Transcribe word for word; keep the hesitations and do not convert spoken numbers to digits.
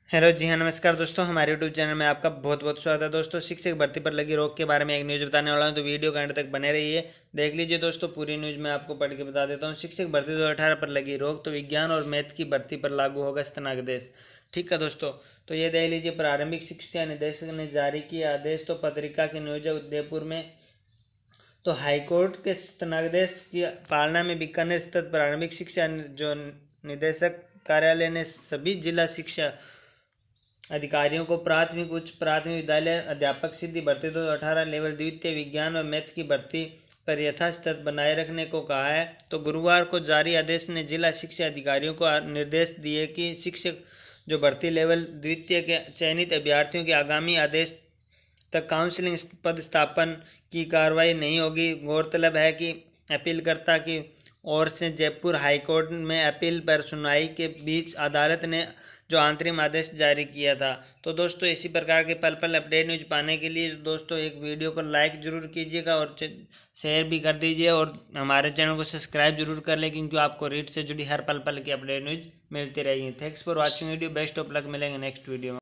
Hello जी हाँ, नमस्कार दोस्तों। हमारे यूट्यूब चैनल में आपका बहुत बहुत स्वागत है। दोस्तों, शिक्षक भर्ती पर लगी रोक के बारे में एक न्यूज़ बताने वाला हूं, तो वीडियो के अंत तक बने रहिए। देख लीजिए दोस्तों, पूरी न्यूज़ मैं आपको पढ़ के बता देता हूं। शिक्षक भर्ती दो हज़ार अठारह पर लगी रोक, तो विज्ञान और मैथ की भर्ती पर लागू होगा स्तनादेश। ठीक है दोस्तों, तो ये देख लीजिए, प्रारंभिक शिक्षा निदेशक ने जारी किया आदेश। तो पत्रिका के नियोजक उदयपुर में, तो हाईकोर्ट के स्तनादेश की पालना में बीकानेर स्थित प्रारंभिक शिक्षा जो निदेशक कार्यालय ने सभी जिला शिक्षा अधिकारियों को प्राथमिक उच्च प्राथमिक विद्यालय अध्यापक सिद्धि भर्ती दो हज़ार अठारह लेवल द्वितीय विज्ञान और मैथ की भर्ती पर यथास्थिति बनाए रखने को कहा है। तो गुरुवार को जारी आदेश ने जिला शिक्षा अधिकारियों को निर्देश दिए कि शिक्षक जो भर्ती लेवल द्वितीय के चयनित अभ्यर्थियों के आगामी आदेश तक काउंसलिंग पदस्थापन की कार्रवाई नहीं होगी। गौरतलब है कि अपीलकर्ता की ओर से जयपुर हाईकोर्ट में अपील पर सुनवाई के बीच अदालत ने जो अंतरिम आदेश जारी किया था। तो दोस्तों, इसी प्रकार के पल पल अपडेट न्यूज पाने के लिए दोस्तों एक वीडियो को लाइक जरूर कीजिएगा और शेयर भी कर दीजिए, और हमारे चैनल को सब्सक्राइब जरूर कर लें, क्योंकि आपको रीट से जुड़ी हर पल पल की अपडेट न्यूज मिलती रहेगी। Thanks for watching video. Best of luck. मिलेंगे नेक्स्ट वीडियो में।